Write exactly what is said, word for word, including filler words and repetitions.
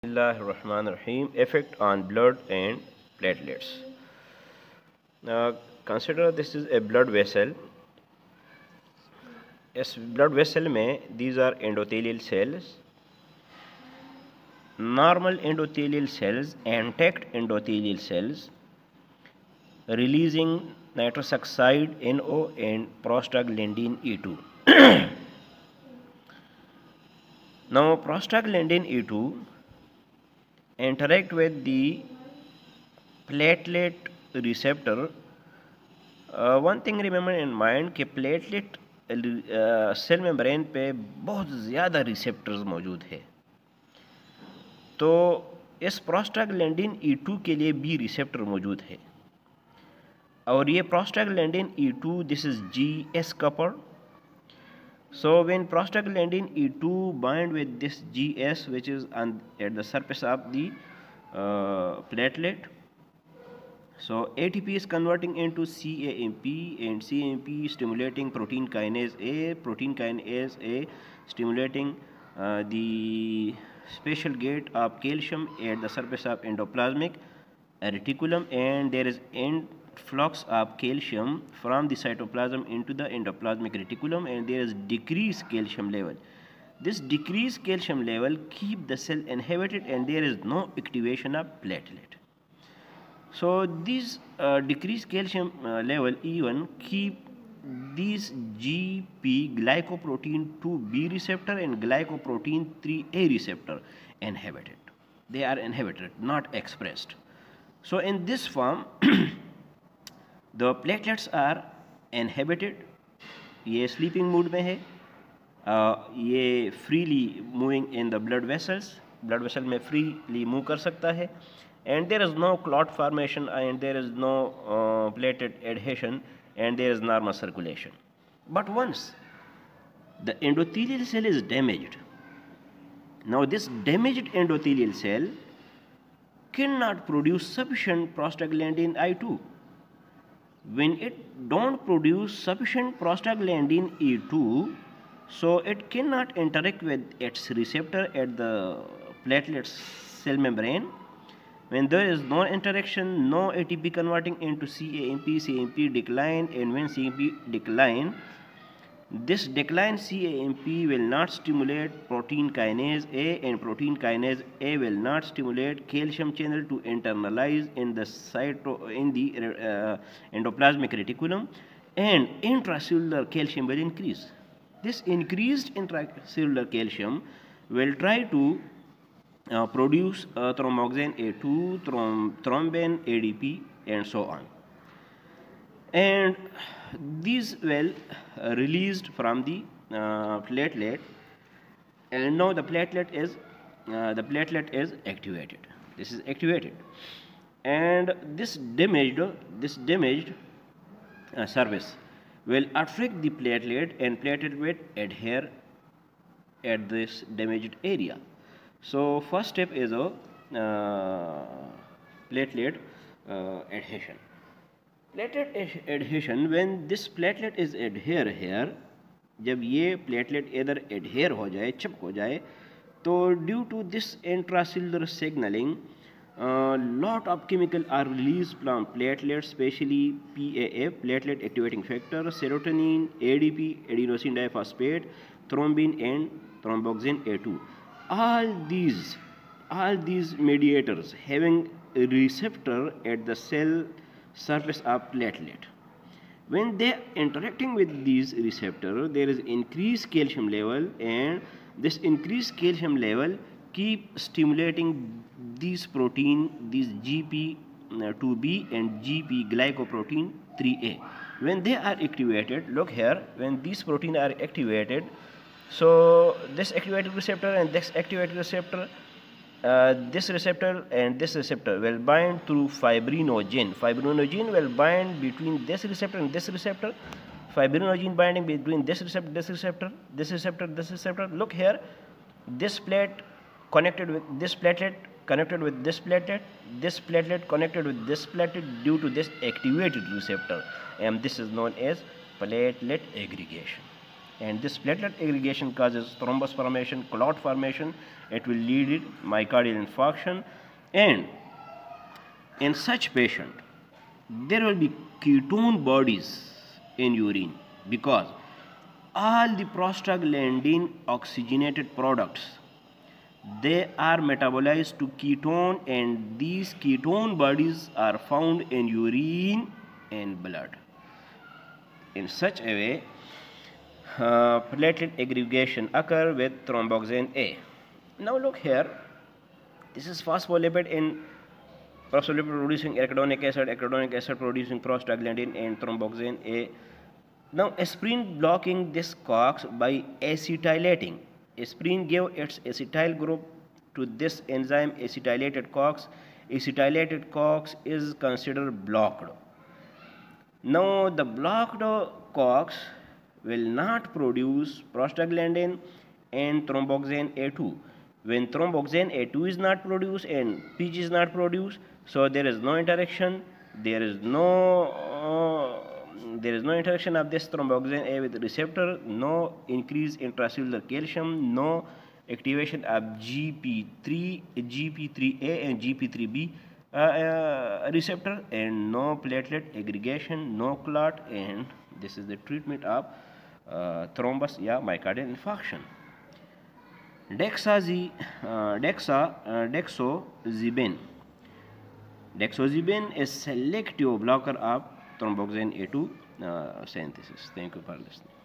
Bismillahirrahmanirrahim. Effect on blood and platelets. Now, consider this is a blood vessel. इस blood vessel में these are endothelial cells, normal endothelial cells, intact endothelial cells, releasing nitrous oxide N O and prostaglandin E two. Now, prostaglandin E two interact with the platelet receptor. uh, one thing remember in mind कि platelet cell membrane पे बहुत ज़्यादा receptors मौजूद है, तो इस prostaglandin E to के लिए भी रिसेप्टर मौजूद है, और ये prostaglandin E two this is G S couple. So when prostaglandin E two bind with this G S, which is on at the surface of the uh, platelet, so A T P is converting into C A M P, and C A M P stimulating protein kinase A, protein kinase A stimulating uh, the special gate of calcium at the surface of endoplasmic reticulum, and there is influx of calcium from the cytoplasm into the endoplasmic reticulum, and there is decreased calcium level. This decreased calcium level keep the cell inhibited, and there is no activation of platelet. So this uh, decreased calcium uh, level even keep these G P glycoprotein two B receptor and glycoprotein three A receptor inhibited. They are inhibited, not expressed. So in this form the platelets are inhibited. ये sleeping mood में है, uh, ये freely moving in the blood vessels, blood vessel में freely move कर सकता है, and there is no clot formation, and there is no uh, platelet adhesion, and there is normal circulation. But once the endothelial cell is damaged, now this damaged endothelial cell cannot produce sufficient prostaglandin I two. When it don't produce sufficient prostaglandin E two, so it cannot interact with its receptor at the platelet cell membrane. When there is no interaction, no A T P converting into C A M P, C A M P decline, and when C A M P decline, this decline C A M P will not stimulate protein kinase A, and protein kinase A will not stimulate calcium channel to internalize in the cyto in the uh, endoplasmic reticulum, and intracellular calcium will increase. This increased intracellular calcium will try to uh, produce uh, thromboxane A two, throm thrombin, A D P, and so on. And these will uh, released from the uh, platelet, and now the platelet is uh, the platelet is activated. This is activated, and this damaged this damaged uh, surface will affect the platelet, and platelet will adhere at this damaged area. So first step is a uh, platelet uh, adhesion. Platelet adhesion, when this platelet is adhere here, जब ये platelet इधर adhere हो जाए, चिपक हो जाए, तो due to this intracellular signaling, uh, lot of chemical are released from platelets, especially P A F, platelet activating factor, serotonin, A D P, adenosine diphosphate, thrombin, and thromboxane A two. All these, all these mediators having a receptor at the cell surface of platelet. When they are interacting with these receptors, there is increased calcium level, and this increased calcium level keep stimulating these protein, these G P two B and G P glycoprotein three A. When they are activated, look here, when these proteins are activated, so this activated receptor and this activated receptor, Uh, this receptor and this receptor will bind through fibrinogen. Fibrinogen will bind between this receptor and this receptor. Fibrinogen binding between this receptor, this receptor, this receptor, this receptor. Look here, this plate connected with this platelet, connected with this platelet, this platelet connected with this platelet due to this activated receptor, and this is known as platelet aggregation. and this platelet aggregation causes thrombus formation, clot formation. It will lead to myocardial infarction, and in such patient, there will be ketone bodies in urine because all the prostaglandin oxygenated products, they are metabolized to ketone, and these ketone bodies are found in urine and blood. In such a way, uh, platelet aggregation occur with thromboxane A. Now look here, this is phospholipid in phospholipid producing arachidonic acid, arachidonic acid producing prostaglandin and thromboxane A. Now aspirin blocking this COX by acetylating. Aspirin gave its acetyl group to this enzyme acetylated COX. Acetylated COX is considered blocked. Now the blocked COX will not produce prostaglandin and thromboxane A two. When thromboxane A two is not produced and P G is not produced, so there is no interaction, there is no uh, there is no interaction of this thromboxane A with the receptor, no increase intracellular calcium, no activation of G P three, G P three A and G P three B uh, uh, receptor, and no platelet aggregation, no clot, and this is the treatment of uh, thrombus या myocardial infarction. Dexazi, uh, Dexa, uh, Dexozibin. Dexozibin is selective blocker of thromboxane A two uh, synthesis. Thank you for listening.